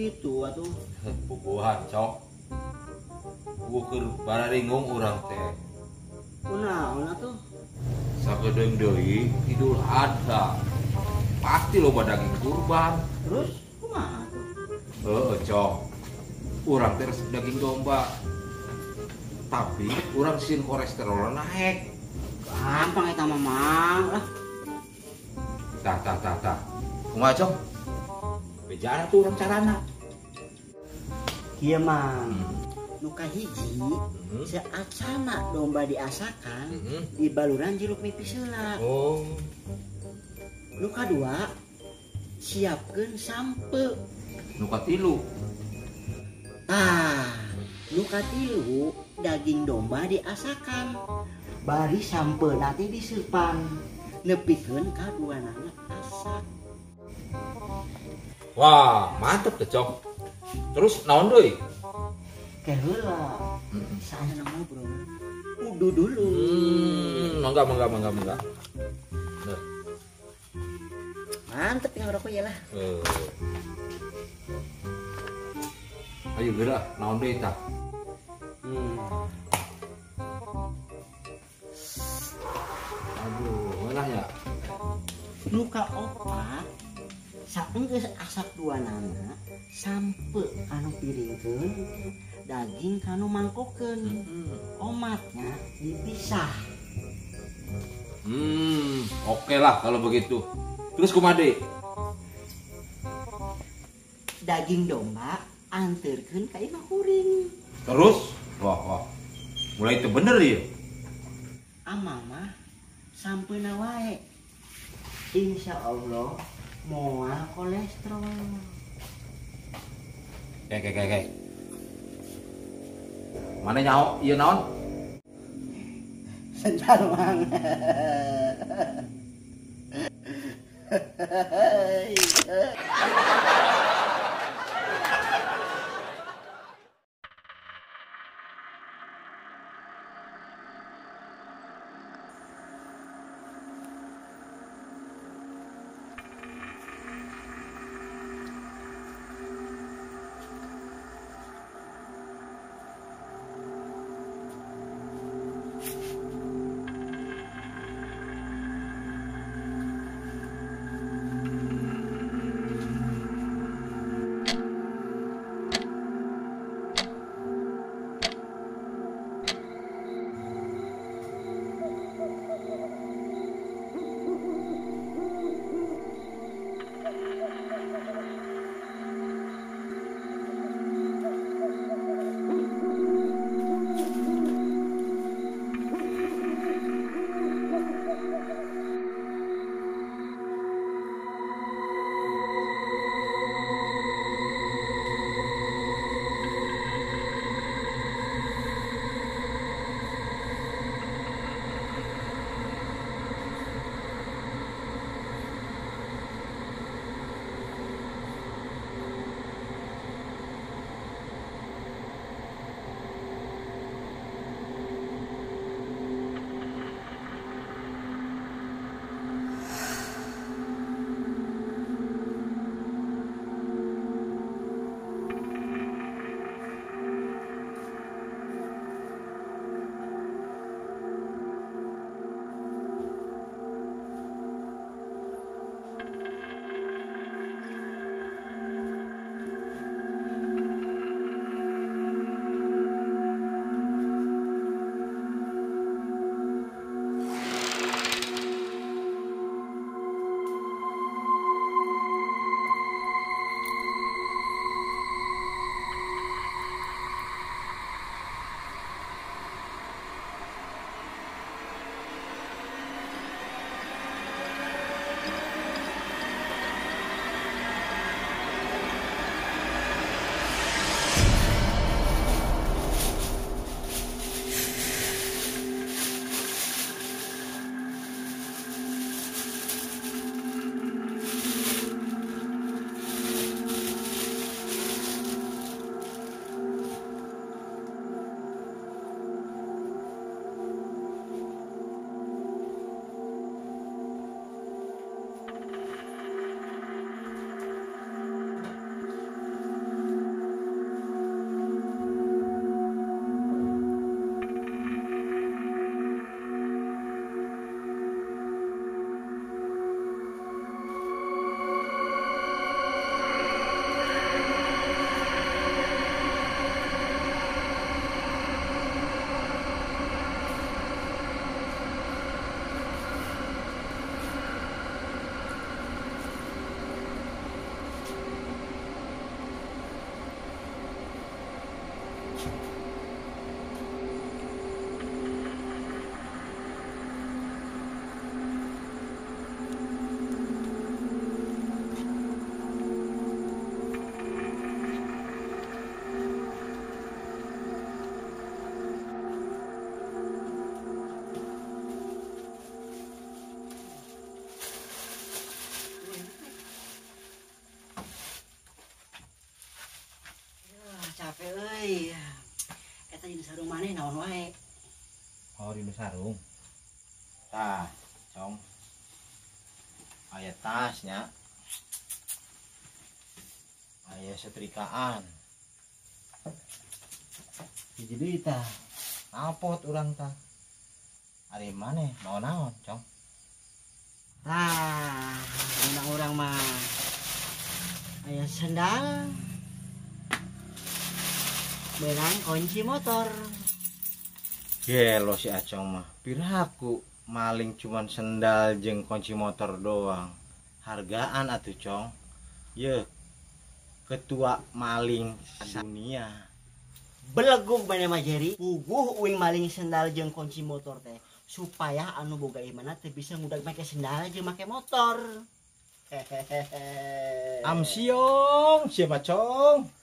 gitu atuh. Pupuhan cok. Ukur bararingung urang teh. Kunaon atuh? Sakedeung deui Idul Adha. Pasti loba daging kurban. Terus kumaha atuh? Heeh, cok. Urang teh resep daging domba. Tapi urang sin kolesterol naik. Gampang eta mah Mang lah. Tah. Kumaha cok? Bejana tuh urang carana. Kieu Mang. Nu kahiji seacana domba diasakan di baluran jeruk nipis heula. Oh. Nu kadua siapkeun sampe. Nu katilu. Nu katilu daging domba diasakan. Bari sampe nanti disepan. Nepikeun kaduanana asak. Wah, mantep tuh cok. Terus naon deui? Keheula. Saya nama bro. Udu dulu. Mangga. Mantep yang rokok ya lah. Ayo geura, naon deui tah? Aduh, mana ya? Luka opat saenggeus asak duanana sampe kanu piringkeun daging kanu mangkokeun. Omatnya dipisah. Oke lah kalau begitu. Terus kumade? Daging domba anterkeun ka imah kuring. Terus? Wah. Mulai itu bener ya? Mah sampeuna wae. Insya Allah moal kolesterol. Kayak. Mana nyaho? Iya naon? Sejar Mang. teh naon wae. Oh di sarung. Tah, cong. Aya tasnya. Aya setrikaan. Hiji deui tah. Apot urang tah. Ari maneh mau naon, cong? Tah, dina urang mah aya sendal. Beunang kunci motor. Gelo si Acong mah. Piraku maling cuman sendal jeung kunci motor doang. Hargaan atuh, Cong. Ye. Ketua maling dunia. Belegug mana mah Jerry, puguh uing maling sendal jeung kunci motor teh supaya anu boga imana teh bisa ngudag make sendal jeung make motor. Hehehe. Am siong, siapa Cong?